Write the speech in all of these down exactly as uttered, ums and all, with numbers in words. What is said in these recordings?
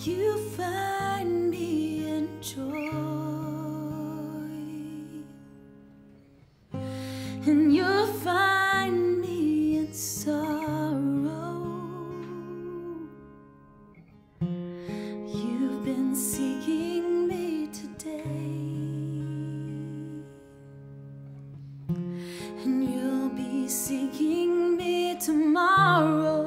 you find me in joy, and you'll find me in sorrow. You've been seeking me today, and you'll be seeking me tomorrow.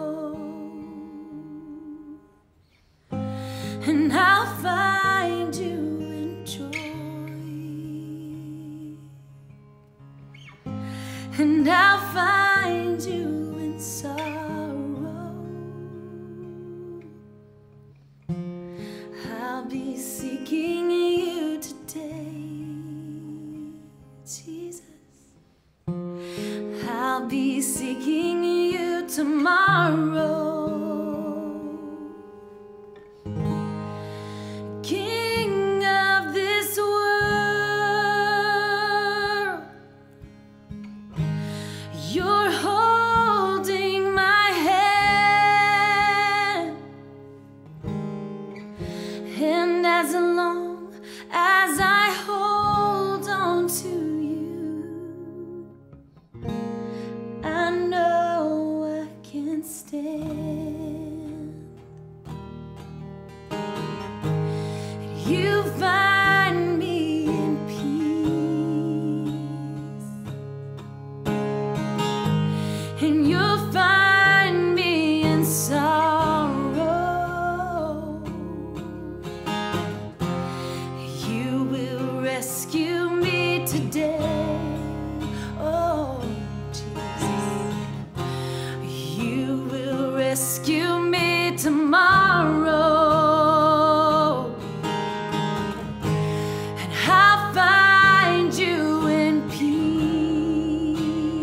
And I'll find you in joy, and I'll find you in sorrow. I'll be seeking you today, Jesus. I'll be seeking you tomorrow. King of this world, you're holding my hand, and as long as I hold on to you, I know I can stand. You find me in peace, and you'll find me in sorrow. You will rescue me today, oh Jesus. You will rescue me tomorrow. I'll find you in peace,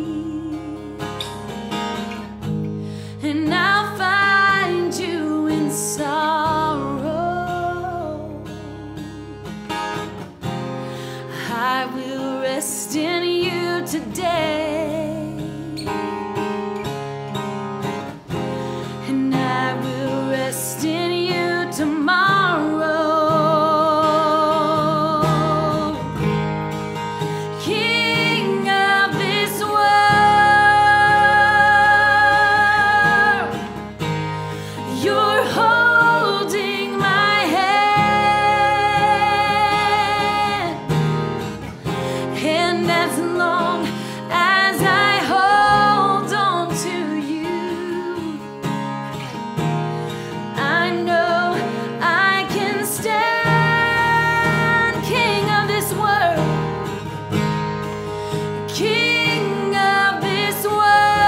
and I'll find you in sorrow. I will rest in you today, and I will rest in you tomorrow. You're holding my hand, and as long as I hold on to you, I know I can stand. King of this world, King of this world,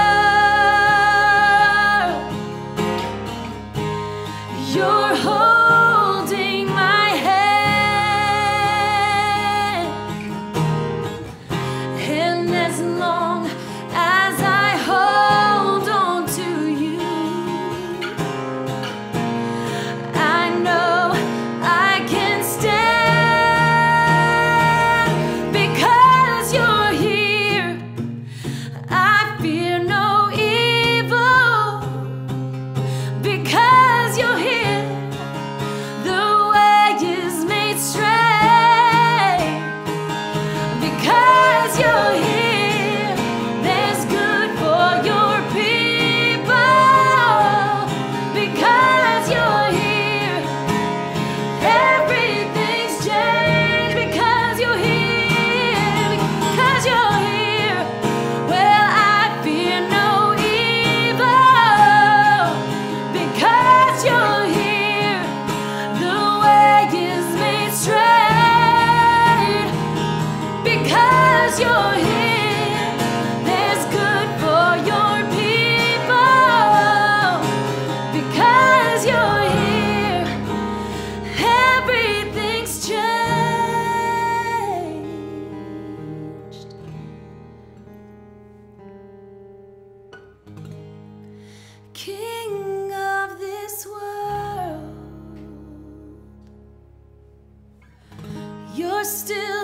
you're holding my hand, and as long as I hold on to you, I know I can stand. Because you're here, I fear no evil. Because you're here, because you're here, there's good for your people. Because you're here, everything's changed. Because you're here, because you're here, well, I fear no evil. Because you're here, the way is made straight. Because you're here, there's good for your people. Because you're here, everything's changed. King of this world, you're still